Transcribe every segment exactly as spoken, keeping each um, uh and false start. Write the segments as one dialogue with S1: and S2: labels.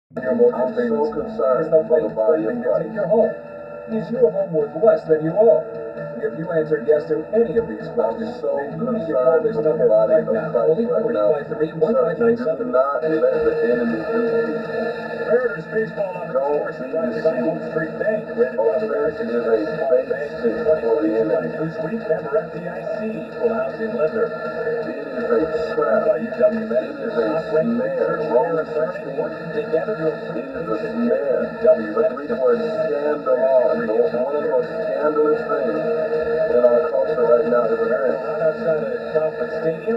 S1: Your mortgage
S2: I'm
S1: payments.
S2: so concerned
S1: There's no
S2: for
S1: point
S2: the
S1: in
S2: body
S1: claiming
S2: of
S1: to take
S2: Christ.
S1: your home. Means you are home worth less than you owe. If you answered yes to any of these questions,
S2: so
S1: then you need to call this
S2: concerned with
S1: number
S2: the body
S1: right
S2: of
S1: now.
S2: Christ
S1: Only
S2: right
S1: number
S2: now.
S1: five three one
S2: Sir,
S1: five nine
S2: do
S1: seven.
S2: not let the enemy defeat you.
S1: Mariners baseball on the
S2: Don't
S1: course
S2: be
S1: brought to you by Oak
S2: deceived.
S1: Street Bank. Rated by the American
S2: Offense is a
S1: Baseball
S2: bait
S1: Bank
S2: stick
S1: in
S2: for the
S1: twenty twenty-two by
S2: enemy.
S1: Newsweek. Member F D I C. Equal housing lender.
S2: It is a trap.
S1: By U W
S2: It is a
S1: Top-ranked
S2: snare.
S1: research
S2: Romans
S1: attorney working together to
S2: It
S1: improve
S2: is a
S1: patient
S2: snare.
S1: care.
S2: The Greek word scandalon. The one of the most scandalous things in our culture right now is this.
S1: Outside of Kauffman Stadium.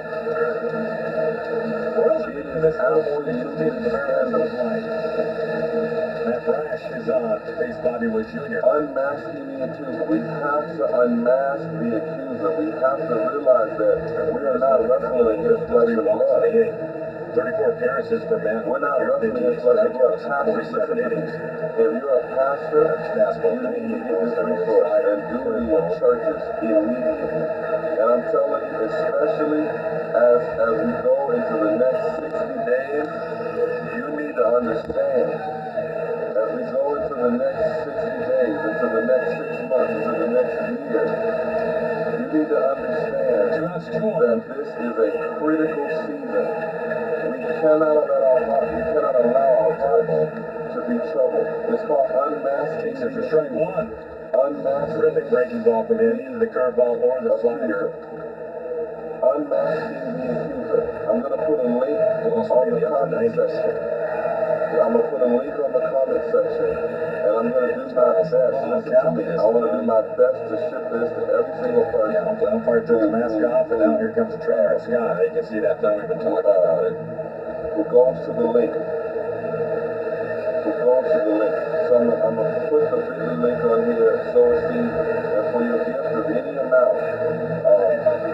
S1: Royals are making this a little more interesting than the Mariners would like. Matt Brash is on to face Bobby Wood Junior
S2: Unmasking the accuser. We have to unmask the accuser. We have to realize that we are not wrestling against flesh and blood.
S1: thirty-four appearances for Matt.
S2: We're not wrestling against flesh and blood.
S1: forty-seven innings.
S2: If you're a pastor, you need to get this resource and do it in your churches immediately. And I'm telling you, especially as, as we go into the next sixty days, you need to understand. As we go into the next sixty days, into the next six months, into the next year, you need to understand that this is a critical season. We cannot let our heart, we cannot allow our heart to be troubled. It's called unmasking.
S1: It's for strike one.
S2: Unmasking.
S1: Terrific breaking ball from him. Either the curveball or the slider.
S2: Unmasking the accuser. I'm going to put a link on the comment section. I'm going to put a link on the comment section. And I'm going to do my best. Listen to me. I want to do my best to ship this to every single person.
S1: Yeah, the umpire took his mask off, and now here comes Travis Scott. You can see that thing we've been talking about it.
S2: Who goes to the link. Who goes to the link. So I'm going I'm to put the bit dot l y link on here. So see, and for your gift of any amount. Um,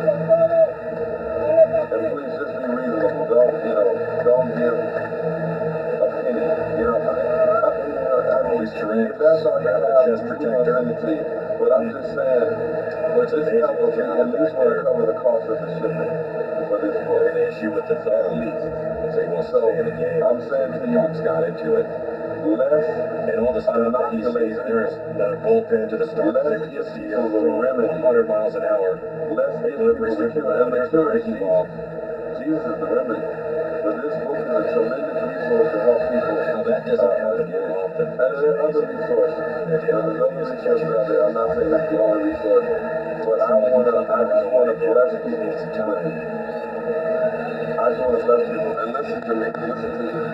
S2: and please just be reasonable. Don't, you know, don't give a penny. You know, I, I, you know, I mean, if that's all you have,
S1: Chest
S2: you
S1: protector.
S2: send it to you. But I'm just saying,
S1: What's
S2: this
S1: amazing
S2: covers,
S1: is
S2: at least want to cover the cost of the shipment for this book.
S1: An issue with the
S2: At
S1: thumb.
S2: least.
S1: So he wants to
S2: So,
S1: stay in the game.
S2: I'm saying to you,
S1: Scott into it.
S2: less
S1: And all the stuff that he sees, there's the bullpen to the start.
S2: Let's
S1: They would
S2: give
S1: just see
S2: people the remedy.
S1: one hundred miles an hour.
S2: Let's give
S1: Delivery
S2: people the
S1: strip
S2: cure.
S1: around
S2: And the
S1: there,
S2: cure is
S1: breaking ball.
S2: Jesus is the remedy. But this book is a tremendous resource to help people.
S1: Now that doesn't happen more often.
S2: And there are other resources. There's other resources out there. I'm not saying that's the only resource. But I want to, I just want to bless people with it. I just want to bless people. And listen to me. Listen to me.